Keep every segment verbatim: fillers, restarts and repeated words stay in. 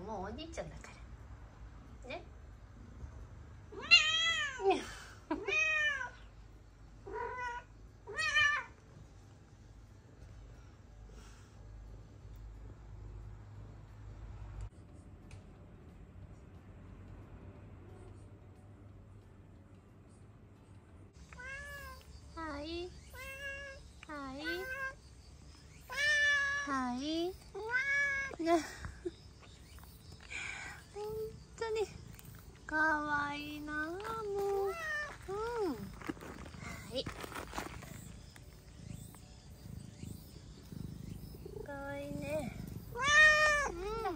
もうお兄ちゃんだからね。はいはいはいね、本当にかわいいなもう。うん、はいかわいいね。うん、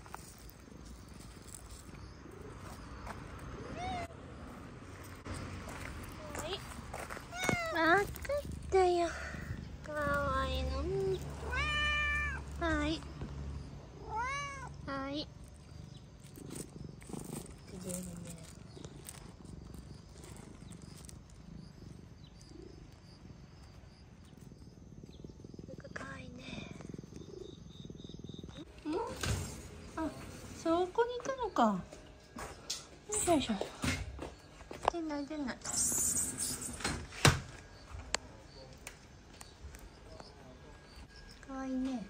わかったよ。かわいいの。はいはい。くじるね。かわいいね。ん？あ、そこにいたのか。よいしょ。出ない出ない。かわいいね。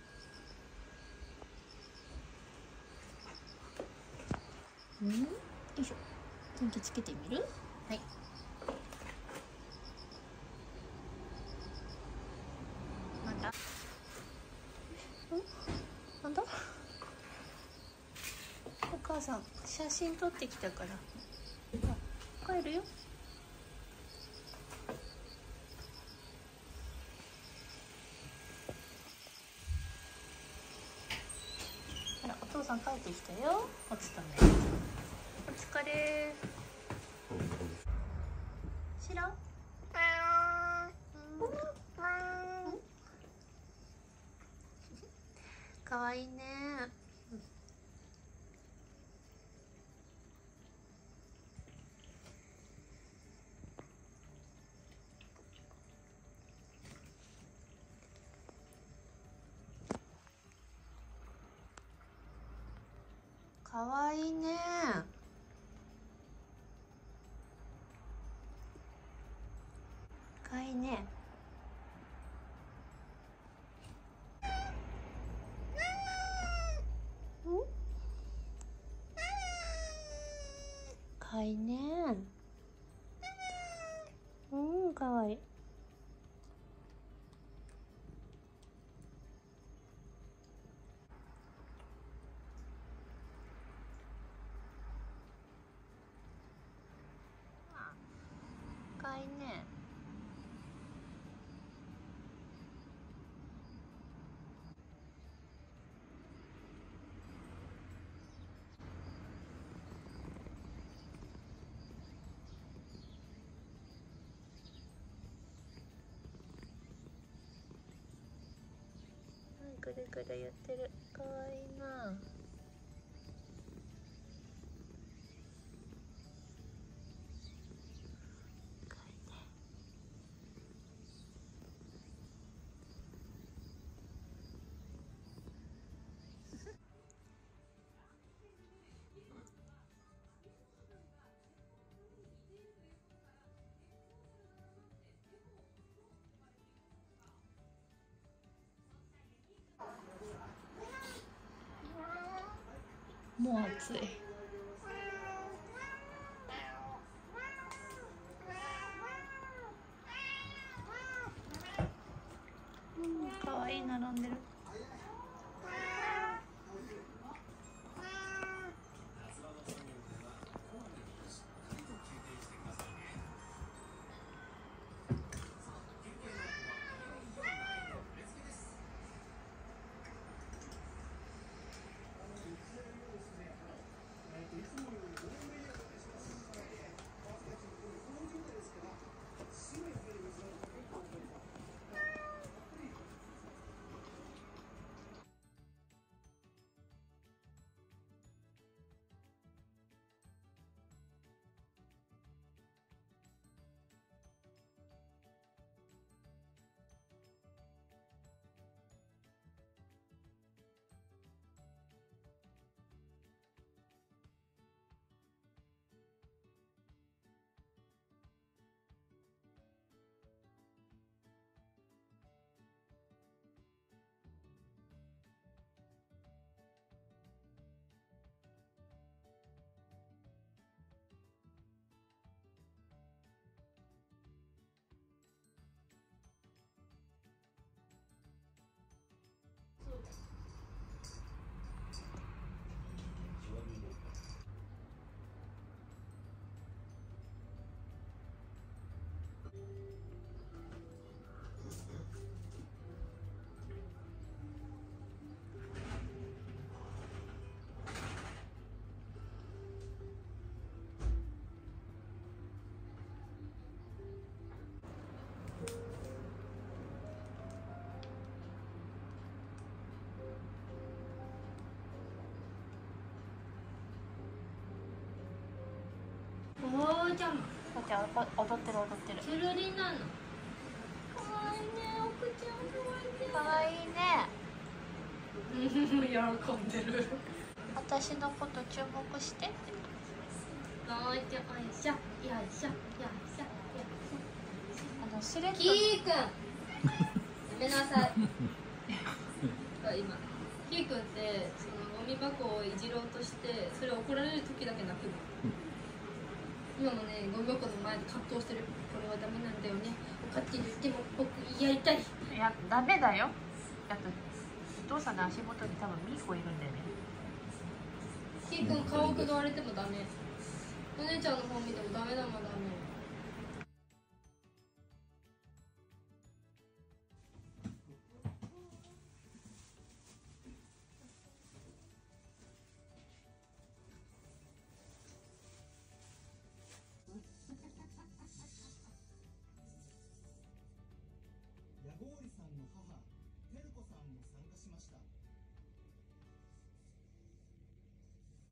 うん？よいしょ。電気つけてみる？はい。また？ん？なんだ？お母さん写真撮ってきたから。あ、帰るよ。あら、お父さん帰ってきたよ。お勤め。お疲れ。しろ。かわいいね。かわいいね。かわいいね。かわいいね。うん、かわいい。かわいいね。ぐるぐるやってる。かわいいな。もう暑い。うん、かわいい、並んでる。 おちゃんもだってお踊ってる踊ってる。 つるりなの。かわいいね、おくちゃんかわいいね。 かわいいね。 喜んでる。 私のこと注目してって。 おいちゃん、おいしょ、よいしょ、よいしょ、よいしょ。 あのスレッド。 キーくん。やめなさい。今、キーくんってそのゴミ箱をいじろうとしてそれ怒られる時だけ泣くの。今もね、ゴミ箱の前で葛藤してる。これはダメなんだよね。勝手に言っても僕やりたい。 いや、ダメだよ。だってお父さんの足元に多分ミーコいるんだよね。 キーくん顔をくどわれてもダメ。お姉ちゃんの方見てもダメだもんダメ。